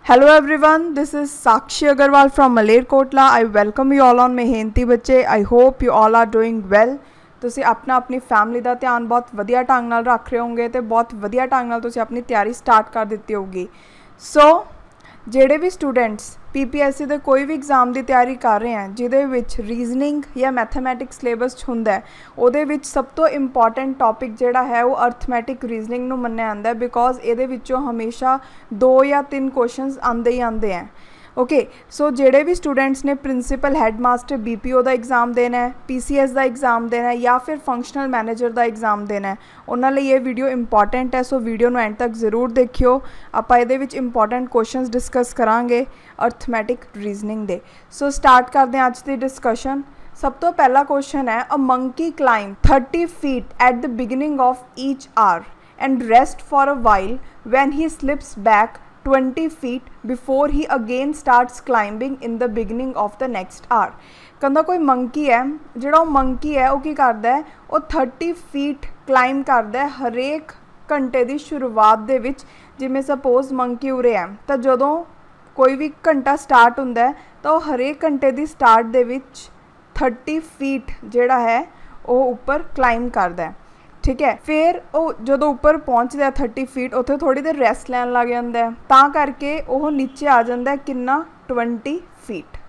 Hello everyone, this is Sakshi Agarwal from Malerkotla. I welcome you all on मेहनती बच्चे. I hope you all are doing well. ਤੁਸੀਂ अपनी family का ध्यान बहुत वधिया ढंग नाल रख रहे होंगे तो बहुत वधिया ढंग नाल तुसी अपनी तैयारी स्टार्ट कर दी होगी. सो ਜਿਹੜੇ भी स्टूडेंट्स PPSC ਦੇ कोई भी एग्जाम की तैयारी कर रहे हैं जिहदे विच रीजनिंग या मैथमैटिक्स सिलेबस हुंदा है ਉਹਦੇ ਵਿੱਚ सब तो इंपॉर्टेंट टॉपिक जिहड़ा है वो अर्थमैटिक रीजनिंग नूं मन्निया जांदा है बिकॉज ਇਹਦੇ ਵਿੱਚੋਂ हमेशा 2 या 3 क्वेश्चनस आंदे ही आंदे हैं. ओके सो जेडे भी स्टूडेंट्स ने प्रिंसीपल हैडमास्टर BPO का एग्जाम देना है, PCS का एग्जाम देना है या फिर फंक्शनल मैनेजर का एग्जाम देना है उन्होंने लिए ये वीडियो इंपॉर्टेंट है. सो वीडियो नूं एंड तक जरूर देखियो. आपां इहदे विच इंपॉर्टेंट क्वेश्चनस डिस्कस करांगे अर्थमैटिक रीजनिंग दे. सो स्टार्ट करते हैं अज की डिस्कशन. सब तो पहला क्वेश्चन है a monkey climb 30 feet at the beginning of each hour and rest for a while when he slips back 20 feet before he again starts climbing in the beginning of the next hour. कहता कोई monkey है जिहड़ा monkey है वो की करदा है वो 30 फीट क्लाइम करदा है हरेक घंटे की शुरुआत दे विच. जिवें सपोज मंकी उरे है तो जदों कोई भी घंटा स्टार्ट हुंदा है तो हरेक घंटे की स्टार्ट दे विच 30 फीट जिहड़ा है वो उपर क्लाइम करदा है. ठीक है, फिर वो जो उपर पहुँचता है 30 फीट उत्थे थोड़ी देर रैसट लैन लग जाता है तां करके वो नीचे आ जाता है कितना 20 फीट.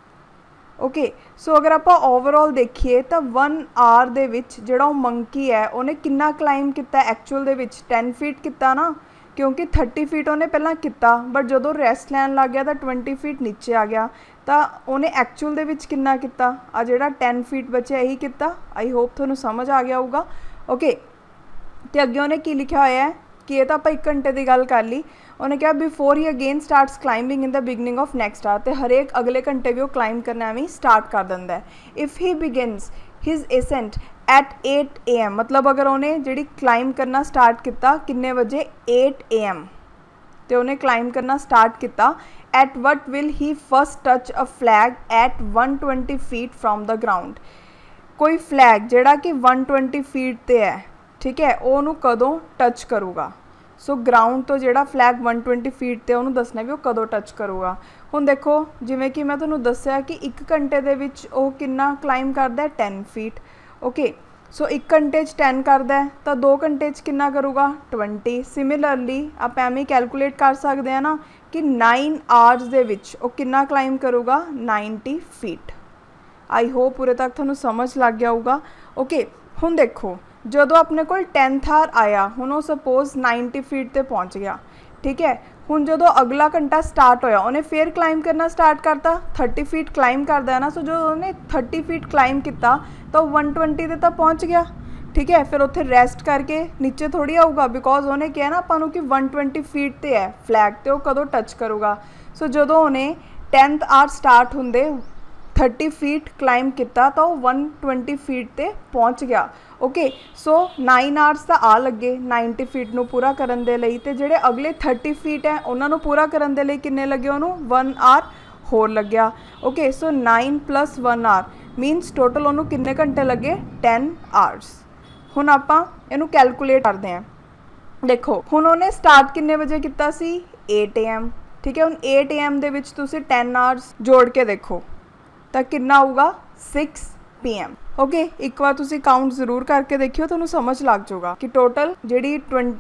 ओके सो अगर आप ओवरऑल देखिए तो 1 आवर दे विच जिहड़ा मंकी है उन्हें कितना क्लाइम किया एक्चुअल दे विच 10 फीट किया ना, क्योंकि 30 फीट उन्हें पहला किया बट जो रैसट लैन लग गया तो 20 फीट नीचे आ गया तो उन्हें एक्चुअल दे विच कितना किया आ जिहड़ा 10 फीट बचे यही किया. आई होप तुहानूं समझ आ गया होगा. ओके तो अगे उन्हें की लिखा होया है कि ये तो आप 1 घंटे की गल कर ली. उन्हें कहा before he again starts climbing in the beginning of next hour. तो हरेक अगले घंटे भी वो क्लाइंब करना भी स्टार्ट कर देंदा है. If he begins his ascent at 8 AM मतलब अगर उन्हें जी क्लाइंब करना स्टार्ट किया किन्ने बजे 8 AM तो उन्हें क्लाइंब करना स्टार्ट किया. At what will he first touch a flag at 120 feet from the ground. कोई फ्लैग जिहड़ा कि 120 फीट ते है, ठीक है, उन्होंने कदों टच करूगा. सो ग्राउंड तो जिहड़ा फ्लैग 120 फीट ते उन्होंने दसना भी वो कदों टच करूगा. हुण देखो जिवें कि मैं तुहानूं दस्सिया कि 1 घंटे दे विच वो कितना क्लाइंब करदा है 10 फीट. ओके सो 1 घंटे 10 करदा है तो 2 घंटे कितना करूगा 20. सिमिलरली आप एवें कैलकुलेट कर सकते हैं ना कि 9 आवर्स दे विच वो कितना क्लाइंब करूगा 90 फीट. आई होप पूरे तक थोड़ा समझ लग गया होगा. ओके हुण देखो जदों अपने को 10th आवर आया हुण वो सपोज 90 फीट ते पहुँच गया. ठीक है, हुण जदों अगला घंटा स्टार्ट होया उन्हें फिर क्लाइंब करना स्टार्ट करता 30 फीट क्लाइंब करता है ना. सो जो उन्हें 30 फीट क्लाइंब किया तो 120 ते तो पहुँच गया. ठीक है, फिर उत्थे रेस्ट करके नीचे थोड़ी आऊगा बिकॉज उन्हें क्या ना आपां नूं कि 120 फीट ते है फ्लैग तो कदों टच करूगा. सो जदों उन्हें 10th आवर स्टार्ट होंदे 30 फीट क्लाइंब किया तो 120 फीट ते पहुँच गया. ओके सो 9 आवर्स तो आ लगे 90 फीट नूं पूरा करन दे लई ते जिहड़े अगले 30 फीट है उन्होंने पूरा करन दे लई किन्ने लगे उन्होंने 1 आवर होर लग्या. Okay so 9 + 1 hour means total उन्होंने किन्ने घंटे लगे 10 आवर्स. हुण आपां इहनूं कैलकुलेट करते हैं. देखो हुण उन्हें स्टार्ट किन्ने बजे किया सी 8 AM. ठीक है, हुण 8 AM दे विच तुसीं 10 आवर्स जोड़ के देखो तो कितना आऊगा 6 PM. ओके एक बार तुसी काउंट जरूर करके देखियो तो समझ लग जाऊगा कि टोटल जी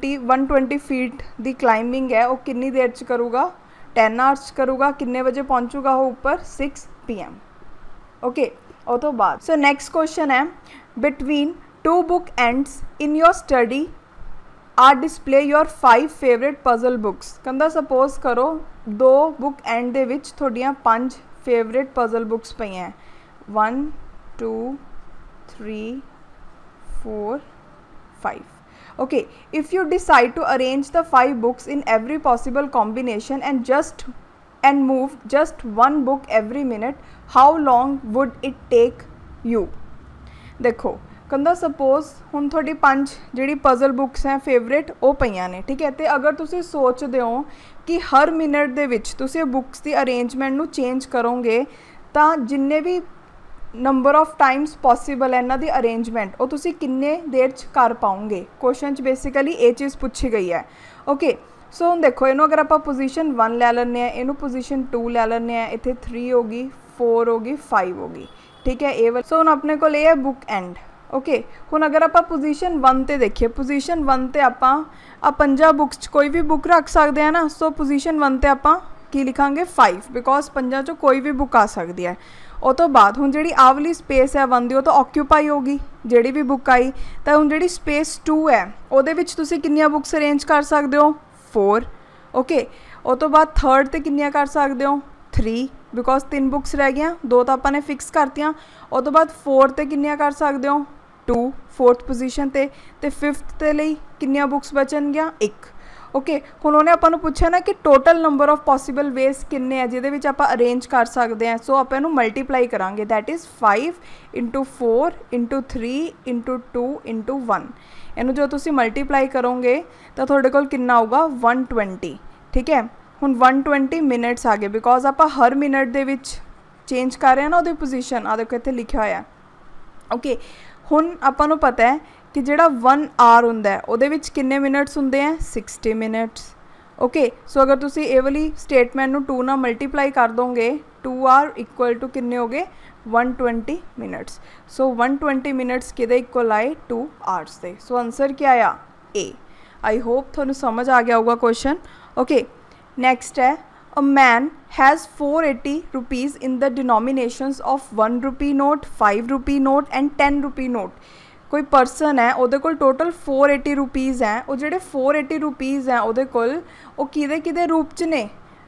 120 फीट की क्लाइंबिंग है वो कितनी देर च करूगा 10 आवर्स करूगा. किन्ने बजे पहुँचूगा वो ऊपर 6 PM. ओके और तो बाद so next question is between 2 book ends in your study are display your 5 favourite puzzle books. कहता सपोज करो 2 बुक एंड दे विच थोड़ियां 5 फेवरेट पजल बुक्स पई हैं 1 2 3 4 5. Okay if you decide to arrange the 5 books in every possible combination and move just 1 book every minute how long would it take you. देखो कहता suppose हुण थोड़ी 5 जी पजल बुक्स हैं फेवरेट वो पईयां ने. ठीक है, तो अगर तुसी सोचते हो कि हर मिनट दे विच तुसी बुक्स की अरेंजमेंट नूं चेंज करोगे तो जिन्ने भी नंबर ऑफ टाइम्स पॉसीबल है इन्हां दी अरेंजमेंट वो तुसी किन्ने देर च कर पाओगे. क्वेश्चन च बेसिकली ये चीज़ पूछी गई है. ओके सो हुण देखो इनू अगर आप पोजीशन 1 लै लैंदे आ, इनू पोजीशन 2 लै लैंदे आ, इत्थे 3 होगी, 4 होगी, 5 होगी, ठीक है ए वाली। सो हुण अपने कोल ये है बुक एंड। ओके हुण अगर आप पोजीशन 1 ते देखिए, पोजीशन 1 ते आपां आ 5 बुक्स च कोई भी बुक रख सकते हैं ना। सो पोजीशन 1 ते आपां की लिखांगे 5 बिकॉज 5 चों कोई भी बुक आ सकती है। उस तो बाद हुण जिहड़ी आ वाली स्पेस है 1 दी, तो ऑक्यूपाई होगी जिहड़ी भी बुक आई। तो हुण जिहड़ी स्पेस 2 है उहदे विच तुसीं कितनियां बुक्स अरेंज कर सकते हो, 4। ओके उस तो बाद थर्ड ते कितनियां कर सकते हो, 3 बिकॉज 3 बुक्स रह गई, 2 तो आपने फिक्स करतियाँ। उस तो बाद 4 ते कितनियां कर सकते हो, 2 फोर्थ पोजीशन ते फिफ्थ ते लई कितनियां बुक्स बचनगियां, 1। ओके हुण उन्हें आपां नूं पुछया ना कि total number of possible ways किन्ने है जिहदे विच आपां अरेंज कर सकते हैं। सो आपां इहनूं मल्टीप्लाई करांगे, दैट इज़ 5 × 4 × 3 × 2 × 1। इहनूं जो तुसीं मल्टीप्लाई करोगे तो तुहाडे कोल कितना आऊगा, 120। ठीक है हुण 120 मिनट्स आ गए बिकॉज आपां हर मिनट दे विच चेंज कर रहे हैं ना उहदी पोजीशन। आ देखो इत्थे लिखिया होया। ओके हुण आपां नूं पता है कि जिहड़ा 1 आवर हुंदा है उहदे विच किन्ने मिनट्स हुंदे हैं, 60 मिनट्स। ओके सो अगर तुसीं ये वाली स्टेटमेंट नूं 2 नाल मल्टीप्लाई कर दोगे, 2 आवर इक्वल टू किन्ने हो गए, 120 मिनट्स। सो 120 मिनट्स किहदे इक्वल आए, 2 आवर्स दे। सो आंसर क्या आया, ए। आई होप तुहानूं समझ आ गया होगा क्वेश्चन। ओके नैक्सट है, a man has 480 rupees in the denominations of 1 rupee note, 5 rupee note and 10 rupee note. कोई पर्सन है उहदे कोल टोटल 480 रुपीज़ हैं। वो जिहड़े 480 रुपीज़ हैं उहदे कोल वो किहदे किहदे रूप च ने,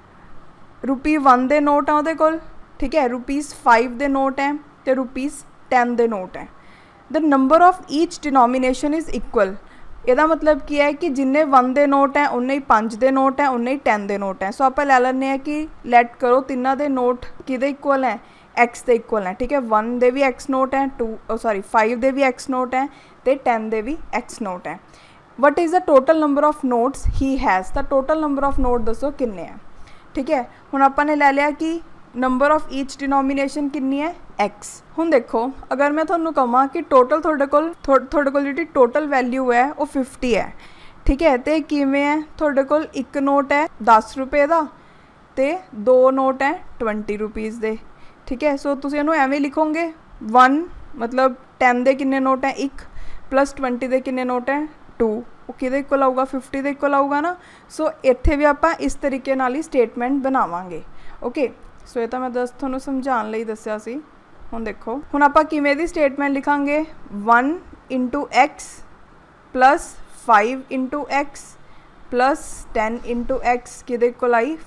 रुपी 1 दे नोट हैं उहदे कोल, ठीक है, रुपीज़ 5 दे नोट हैं तो रुपीज़ 10 दे नोट हैं। The number of each denomination is equal. ਇਹਦਾ मतलब ਕੀ है कि जिन्ने 1 ਦੇ नोट हैं उन्ने ही 5 ਦੇ नोट हैं उन्ने ही 10 ਦੇ नोट हैं। सो आप ਲੈ ਲੈਂਦੇ हैं कि लैट करो तिन्ना ਦੇ नोट किहदे इक्वल हैं, एक्स ਦੇ इक्वल हैं। ठीक है 1 ਦੇ भी एक्स नोट हैं, 5 ਦੇ भी एक्स नोट हैं तो 10 ਦੇ भी एक्स नोट हैं। What is the total number of notes he has, the total number of note दसो किन्ने हैं। ठीक है हुण आपां ने लै लिया कि नंबर ऑफ ईच डिनोमिनेशन कितनी है, एक्स। हुण देखो अगर मैं तुहानूं कहां कि टोटल थोड़े कोल जिहड़ी टोटल वैल्यू है वो 50 है। ठीक है तो किवें है, थोड़े कोल एक नोट है 10 रुपए का तो 2 नोट है 20 रुपीज़ दे। ठीक है सो तुसीं इहनूं एवें लिखोगे 1 मतलब 10 दे किन्ने नोट है 1 प्लस 20 दे किन्ने नोट है 2, वो किहदे इक्वल आऊगा, 50 दे इक्वल आऊगा ना। सो इत्थे भी आपां इस तरीके नाल ही स्टेटमेंट बनावांगे। ओके सो ये तो मैं तुहानूं समझाउण लई दस्सिया सी। हुण देखो हुण आपां किवें दी स्टेटमेंट लिखांगे, 1 × x plus 5 × x plus 10 × x किहदे इक्वल आई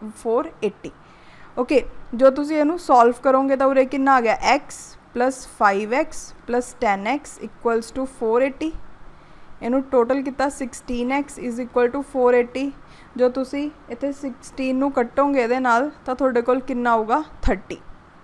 480। ओके जो तुसीं इहनूं सॉल्व करोगे तो उरे कितना आ गया, x plus 5x plus 10x equals to 480। इनू टोटल कितना 16x इज़ इक्वल टू 480। जो तुसी इत्थे 16 नू कट्टोगे इहदे नाल तां तुहाडे कोल कितना आऊगा 30।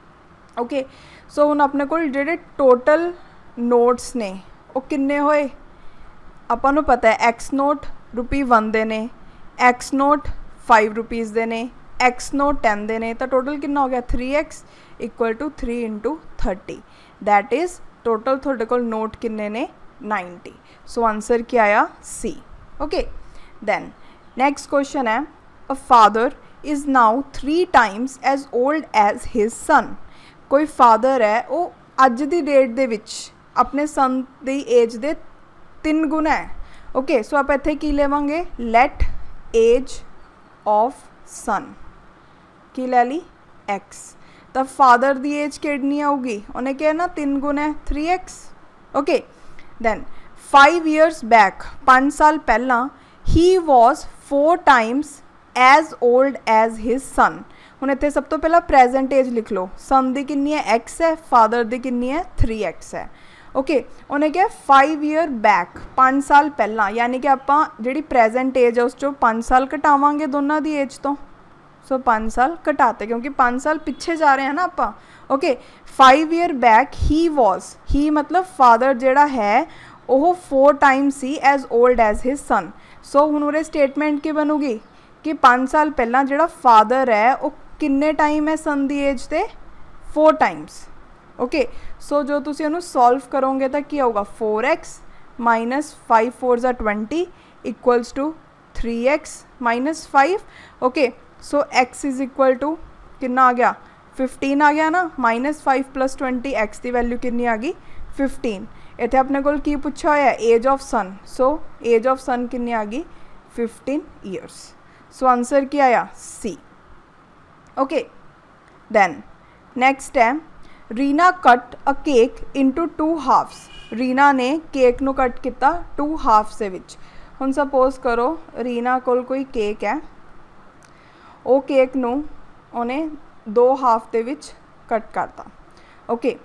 ओके सो हुण अपने कोल जिहड़े टोटल नोट्स ने वो किन्ने होए, आपां नूं पता है एक्स नोट रुपी 1 दे ने, एक्स नोट 5 रुपीज़ दे ने, एक्स नोट 10 दे ने, तो टोटल कितना हो गया 3x equal to 3 × 30। That is total तुहाडे कोल नोट किन्ने ने 90। सो आंसर क्या आया, C. Okay then next question है, a father is now 3 times as old as his son. कोई फादर है वो अज दी डेट दे विच अपने सन दी एज दे 3 गुना है। ओके सो आप इत्थे की लेवांगे, लेट एज ऑफ सन की लै ली एक्स। तो फादर दी एज कितनी आऊगी, उन्हें क्या ना 3 गुना है 3x। Okay then 5 years back 5 साल पहला he was 4 times as old as his son. हुण इत्थे सब तो पहला प्रेजेंट एज लिख लो, सन दी कितनी है x है, फादर दी कितनी है 3x है। ओके उन्हें क्या 5 ईयर बैक 5 साल पहला, यानी कि आपां जिहड़ी प्रेजेंट एज है उस चों 5 साल घटावांगे दोनों दी एज तो। सो 5 साल घटाते क्योंकि 5 साल पिछे जा रहे हैं ना आपां। Okay 5 year back he was, he मतलब फादर जिहड़ा है वह 4 times he as old as his son. So हुण उरे स्टेटमेंट की बनूगी कि 5 साल पहला जिहड़ा फादर है वो किन्ने टाइम है सन दी एज ते 4 टाइम्स। ओके सो जो तुसीं इहनूं सॉल्व करोगे तो क्या होगा 4x माइनस 5 4 ज़ा 20 equals to 3x minus 5। Okay, so x is equal to कितना आ गया 15 आ गया ना, माइनस 5 प्लस 20 x की वैल्यू कितनी आ गई 15। इतने अपने को की पूछा होया age of son, so age of son कितनी आ गई 15 ईयर्स। सो आंसर क्या आया सी। ओके, देन नेक्स्ट है Reena cut a cake into 2 halves. Reena ने केक नू कट किया 2 हाफ्स दे विच। हुण सपोज करो रीना कोल कोई केक है, वो केक नू उन्हें 2 हाफ दे विच कट करता। Okay,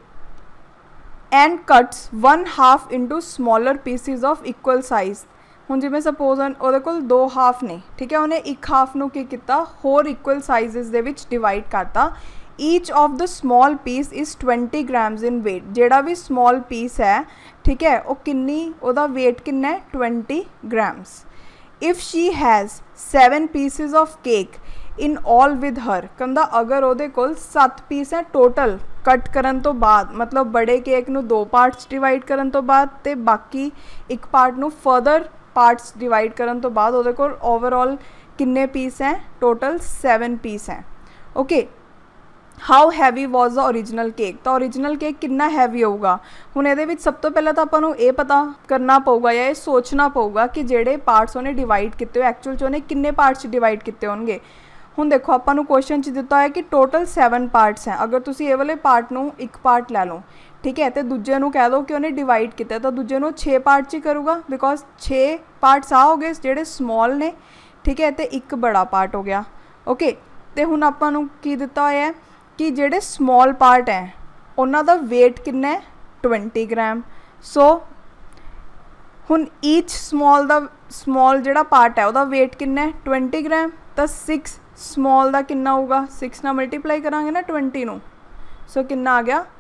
and cuts 1 half into smaller pieces of equal size. हुण जिवें सपोज उहदे कोल 2 हाफ ने, ठीक है, उन्हें 1 हाफ नू की कीता होर इक्वल साइजेस दे विच डिवाइड करता। Each of the small piece is 20 grams in weight. जेड़ा भी स्मॉल पीस है, ठीक है, वो किन्नी उहदा वेट किन्ना है 20 grams. If she has 7 pieces of cake in all with her, कहंदा अगर उहदे कोल 7 पीस है टोटल कट करन तो बाद, मतलब बड़े केक नू 2 पार्ट्स डिवाइड करन तो बाद ते बाकी एक पार्ट नू फर्दर पार्ट्स डिवाइड करन तो बाद उहदे कोल ओवरऑल किन्ने पीस हैं टोटल 7 पीस हैं। Okay, how heavy was the original cake. तो ओरिजिनल केक कितना हैवी होगा। हुण इहदे विच सब तो पहले तो आपां नूं ये पता करना पऊगा या ये सोचना पऊगा कि जेड़े पार्ट्स उन्हें डिवाइड किए एक्चुअल च उन्हें किन्ने पार्ट्स डिवाइड किए होणगे। हुण देखो आपां नूं क्वेश्चन च दिता है कि टोटल 7 पार्ट्स हैं। अगर तुसीं ये वाले पार्ट नूं एक पार्ट लै लो, ठीक है, तो दूजे नूं कह दो कि उन्हें डिवाइड किया, तो दूजे नूं 6 पार्ट ही करूँगा बिकॉज 6 पार्ट्स आ हो गए जेड़े स्मॉल ने, ठीक है, तो एक बड़ा पार्ट हो गया। ओके, तो हुण आपां नूं की दिता होया है कि जेड़े स्मॉल पार्ट हैं उन्हां दा वेट कितना है 20 ग्राम। सो हुण ईच स्मॉल जेड़ा पार्ट है उहदा वेट कितना है 20 ग्राम। तो 6 स्मॉल का कितना होगा, 6 नाल मल्टीप्लाई करांगे ना 20 नूं, सो कितना आ गया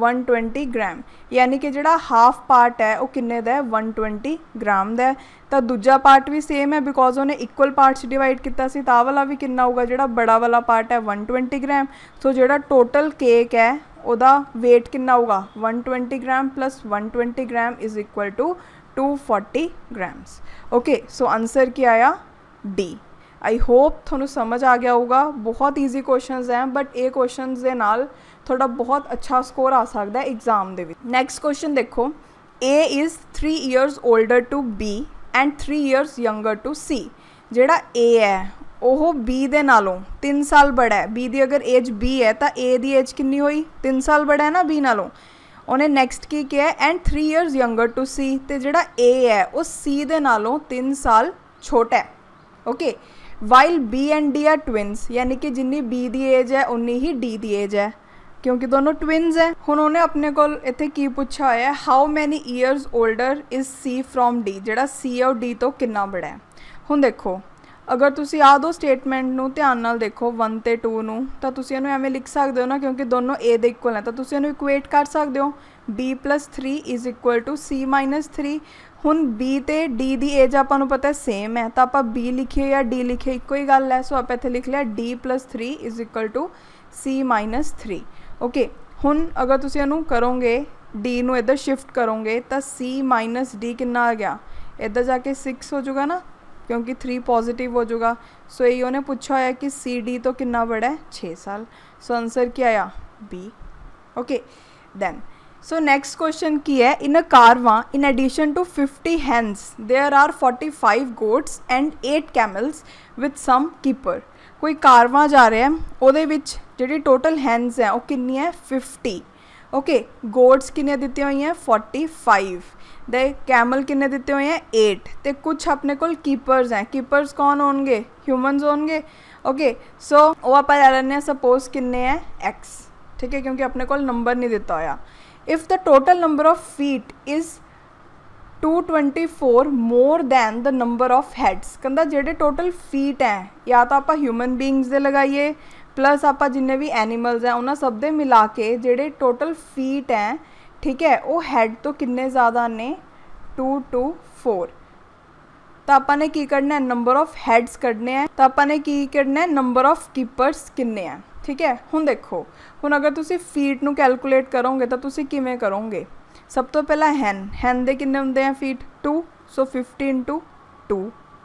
120 ग्राम। यानी कि जोड़ा हाफ पार्ट है वो किन्ने दा है 120 ग्राम दा है। तो दूजा पार्ट भी सेम है बिकॉज उन्हें इक्वल पार्ट्स डिवाइड किया सी, तो वाला भी कितना होगा, जोड़ा बड़ा वाला पार्ट है 120 ग्राम। सो जोड़ा टोटल केक है उहदा वेट कितना होगा 120 gram plus 120 gram is equal to 240 grams. Okay, so answer क्या आया डी। आई होप थोनू समझ आ गया होगा। बहुत ईजी क्वेश्चंस हैं बट ये क्वेश्चंस दे नाल थोड़ा बहुत अच्छा स्कोर आ सकता है एग्जाम दे विच। नैक्सट क्वेश्चन देखो, A is 3 years older to B and 3 years younger to C. जोड़ा ए है वह बी दे नालों 3 साल बड़ा है। बी दी अगर एज बी है तो ए दी एज कितनी हुई 3 साल बड़ा है ना बी नालों। उन्हें नैक्सट की क्या है and 3 years younger to C, तो जोड़ा ए है वो सी दे नालों 3 साल छोटा है। Okay, while B and D are twins, यानी कि जिन्नी बी दी एज है उन्नी ही डी दी एज है क्योंकि दोनों ट्विंस हैं। हुण उन्हें अपने को इत्थे की पूछा है how many years older is C from D, जोड़ा सी और डी तो कितना बड़ा है। हुण देखो अगर तुसी आ दो स्टेटमेंट नूं ध्यान नाल देखो 1 ते 2 नूं, तो तुसी इहनूं एवें लिख सकते हो ना क्योंकि दोनों ए दे इक्वल हैं, तो तुसी इहनूं इक्वेट कर सकते हो B plus 3 is equal to C minus 3। हुण बी ते डी दी एज आपां नूं पता सेम है, तो आपां बी लिखिए या डी लिखिए इक्को ही गल है। सो आपां इत्थे लिख लिया D plus 3 is equal to C minus 3। Okay, हुण अगर तुसी इहनूं करोगे डी नूं इधर शिफ्ट करोगे तो सी माइनस डी कितना आ गया, इधर जाके 6 हो जाएगा ना क्योंकि 3 पॉजिटिव हो जाएगा। सो ये उन्हें पूछा है कि सी डी तो कितना बड़ा है 6 साल। सो आंसर क्या आया B. Okay, then so next question की है in a caravan in addition to 50 hens there are 45 goats and 8 camels with some keeper. कोई कारवां जा रहा है उहदे विच जिहड़ी टोटल हैंस है वो कितनी है 50। ओके, गोट्स कितने दिते हुई हैं 45, दे कैमल कितने दिते हुए हैं 8, तो कुछ अपने को कीपर्स हैं। कीपर्स कौन होंगे, ह्यूमनस होंगे। ओके, सो वो आप ले लेने सपोज किन्ने हैं एक्स, ठीक है, क्योंकि अपने को नंबर नहीं दिता होया। If the total number of feet is 224 more than the number of heads, कहता जेडे टोटल फीट हैं या तो आप ह्यूमन बींग्स दे लगाइए प्लस आप जिन्ने भी एनीमल्स हैं उन्होंने सब दे मिला के जेडे टोटल फीट हैं, ठीक है, वो हैड तो किन्ने ज़्यादा ने 224। तो आपने की करना है नंबर ऑफ हैड्स कढ़ने हैं, तो आपने की करना है नंबर ऑफ कीपर्स किन्ने हैं। ठीक है, हुण देखो हुण अगर तुसी फीट नू कैलकुलेट करोगे तो तुसी किवें करोगे। सब तो पहला हैन दे किन्ने हुंदे हैं feet 2, so 50 × 2।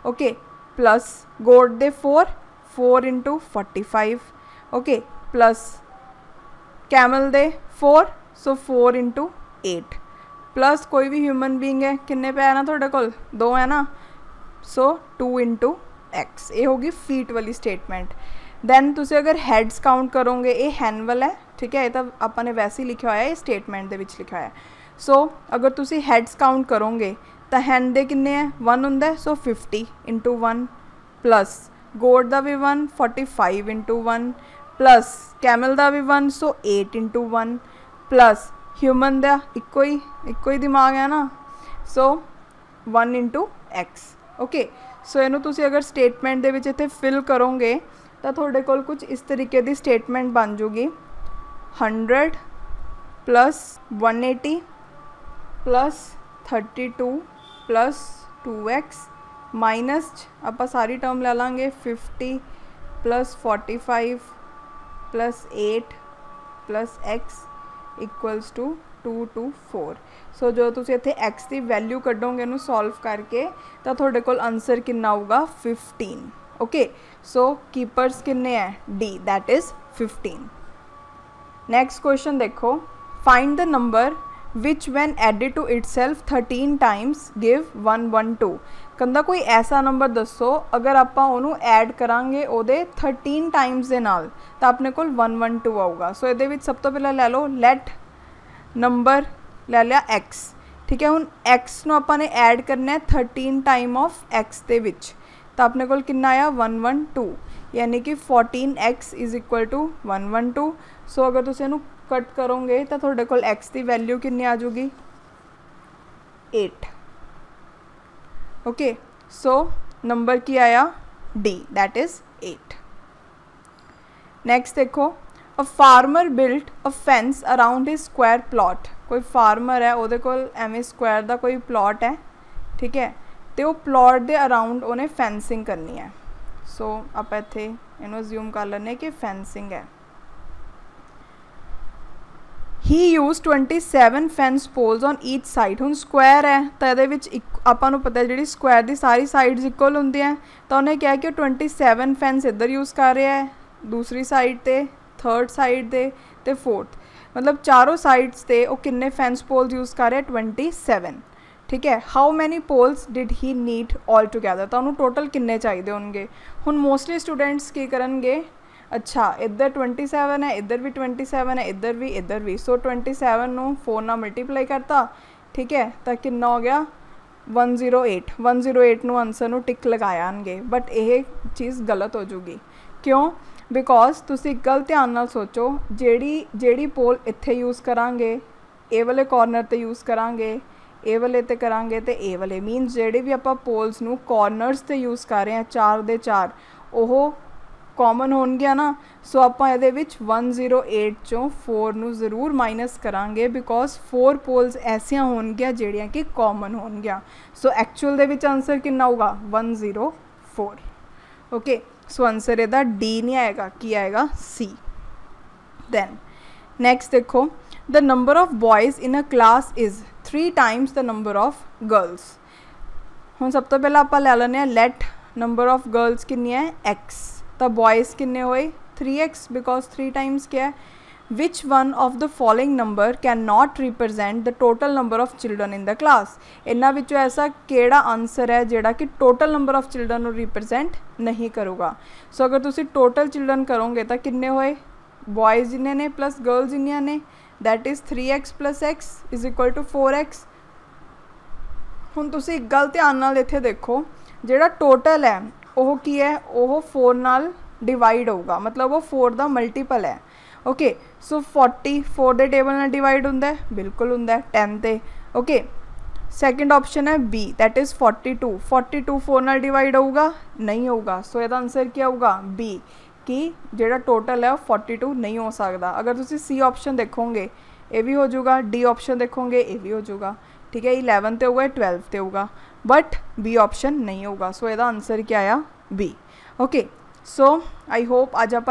Okay plus goat दे 4 इंटू 45 ओके प्लस कैमल दे 4 सो 4 इंटू 8 प्लस कोई भी ह्यूमन बीइंग है किन्ने पैर ना थोड़े कोल 2 है ना सो 2 इंटू एक्स ये होगी फीट वाली स्टेटमेंट। दैन तुसी अगर हैड्स काउंट करोगे ये हैनवल है ठीक है ये तो आपने वैसे ही लिखा हुआ है स्टेटमेंट दे विच लिखा है। सो अगर तुसी हैड्स काउंट करोगे तो हैंड दे किन्ने है 1 हुंदा सो 50 इंटू 1 प्लस गोट दा भी 1 45 इंटू 1 प्लस कैमल दा भी 1 सो 8 इंटू 1 प्लस ह्यूमन दा इक्को ही दिमाग है ना so 1 into x okay. So इनू तुसी अगर स्टेटमेंट दे विच इत्थे फिल करोगे तो थोड़े कोल कुछ इस तरीके की स्टेटमेंट बन जूगी 100 plus 180 plus 32 plus 2x minus आप सारी टर्म ले लाँगे 50 plus 45 plus 8 plus x equals to 2 to 4। So जो तुसी इत्थे x की वैल्यू कड्डोगे इनू सॉल्व करके तो थोड़े कोल आंसर कितना होगा 15 ओके। सो कीपर्स किन्ने हैं D that is 15। Next question देखो find the number which when added to itself 13 times give 112 कहता कोई ऐसा नंबर दसो अगर आप ऐड करांगे ओदे 13 टाइम्स दे नाल तो अपने को 112 आऊगा। सो ये सब तो पहले लै लो लेट नंबर ले लिया x ठीक है हुण x नूं आपां ने ऐड करना है 13 टाइम ऑफ x दे विच तो अपने को कितना आया 112 यानी कि 14x इज इक्वल टू 112। सो अगर तुसीं इहनूं कट करोगे तो थोड़े कोल x की वैल्यू कितनी आ जाएगी 8 ओके। सो नंबर की आया D दैट इज़ 8। नेक्स्ट देखो a farmer built a fence around his square plot कोई फार्मर है वो कोल एवें स्क्वायर का कोई प्लॉट है ठीक है तो वो प्लॉट के अराउंड उन्हें फेंसिंग करनी है। सो आप इत्थे इहनूं अज्यूम कर लें कि फेंसिंग है। He use 27 fence poles on each side हुण स्क्वायर है तो ये आपां नूं पता जी स्क्वायर की सारी साइड्स इक्वल होंदी हैं तो उन्हें क्या कि 27 फेंस इधर यूज़ कर रहा है दूसरी साइड ते थर्ड साइड ते फोर्थ मतलब चारों साइड्स ते वो किन्ने फेंस पोल्स यूज़ कर रहे हैं 27 ठीक है। How many poles did he need all together तो उन्होंने टोटल किन्ने चाहिए होंगे हुण मोस्टली स्टूडेंट्स की करेंगे अच्छा इधर 27 है इधर भी 27 है इधर भी सो 27 नूं 4 नाल मल्टीप्लाई करता ठीक है तो कितना हो गया 108 नूं आंसर नूं टिक लगायानगे बट यह चीज़ गलत हो जूगी क्यों बिकॉज तुसी गल ध्यान नाल सोचो जेड़ी पोल इत्थे यूज़ करांगे ए वाले कॉर्नर ते यूज़ करांगे ए वाले ते करांगे ते ए वाले मीनस जेड़े भी आपां पोल्स नूं कॉर्नर्स ते यूज़ कर रहे हैं 4 दे 4 ओह कॉमन होणगियां ना। सो आपां इहदे विच 108 चों 4 नूं जरूर माइनस करांगे बिकॉज 4 पोल्स ऐसियां होणगियां जेड़ियां कि कॉमन होणगियां। सो एक्चुअल दे विच आंसर कितना होगा 104 ओके। सो आंसर इहदा डी नहीं आएगा कि आएगा सी। दैन नेक्स्ट देखो the number of boys in a class is 3 times the number of girls. हुण सब तो पहले आप लै लैने लेट नंबर ऑफ गर्ल्स कितनी है x तो बॉयज़ कितने हुए 3x बिकॉज 3 टाइम्स क्या है which one of the following number can not represent the total number of children in the class इन्हां विचों ऐसा केड़ा आंसर है जिहड़ा कि टोटल नंबर ऑफ चिल्ड्रन को रिप्रजेंट नहीं करूँगा। सो अगर तुसी टोटल चिल्ड्रन करोगे तो किन्ने होए बॉयज़ जिन्ने ने प्लस गर्ल्स जिन्नियां ने that is 3x plus x is equal to 4x। हुण तुसी एक गल ध्यान नाल इत्थे देखो जिहड़ा टोटल है वह की है वह 4 नाल डिवाइड होगा मतलब वो 4 का मल्टीपल है ओके। सो 40 4 दे टेबल नाल डिवाइड होंदा है बिल्कुल होंदा है 10 ते ओके। सैकेंड ऑप्शन है बी दैट इज़ 42 4 नाल डिवाइड होगा नहीं होगा। सो इसका आंसर क्या होगा बी कि जेड़ा टोटल है 42 नहीं हो सकता। अगर तुसी सी ऑप्शन देखोगे ये भी हो जाऊगा डी ऑप्शन देखोगे ये भी हो जाऊगा ठीक है 11 ते होगा 12 ते होगा बट बी ऑप्शन नहीं होगा। सो इसका आंसर क्या आया B okay. So I hope आज आप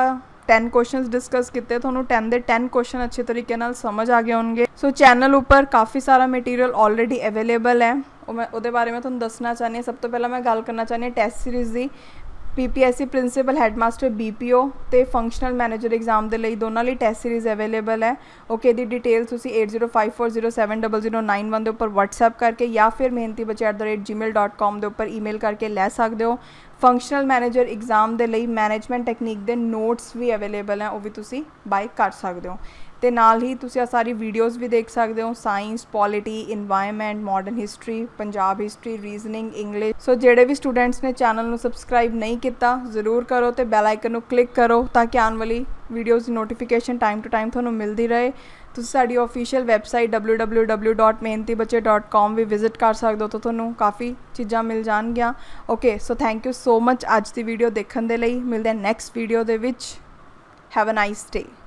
10 क्वेश्चंस डिस्कस किए, थोनों 10 दे 10 क्वेश्चन अच्छे तरीके नाल समझ आ गए होंगे। सो चैनल उपर काफ़ी सारा मटीरियल ऑलरेडी अवेलेबल है, मैं उहदे बारे में तुहानूं दसना चाहनी। सब तो पहला मैं गल करना चाहनी टेस्ट सीरीज़ की। PPSC प्रिंसीपल हैडमास्टर BPO तो फंक्शनल मैनेजर एग्जाम के लिए दोनों लिए टेस्ट सीरीज़ अवेलेबल है। ओके, दी डिटेल्स तुसी 8054070091 के उपर WhatsApp करके या फिर mehnatibachche@gmail.com के उपर ईमेल करके लै सकते हो। फंक्शनल मैनेजर एग्जाम के लिए मैनेजमेंट टैक्नीक के नोट्स भी अवेलेबल हैं, वो भी तुसी बाय कर सकते हो। तो नाल ही तुसी सारी वीडियोज़ भी देख सकते हो, science, polity, environment, modern history, Punjab history, reasoning, English. So जेडे भी स्टूडेंट्स ने चैनल में सबसक्राइब नहीं किया जरूर करो, तो बैल आइकन को क्लिक करो ताकि आने वाली वीडियोज़ की नोटिफिकेशन टाइम टू टाइम थोनों मिलती रहे। तुसी साडी ऑफिशियल वैबसाइट www.mehnatibachche.com भी विजिट कर सकते हो, तो थोनों काफ़ी चीज़ां मिल जाएगियां। Okay, so thank you so much अज की वीडियो देखने के लिए। मिलते हैं नैक्सट वीडियो के विच। Have a nice day.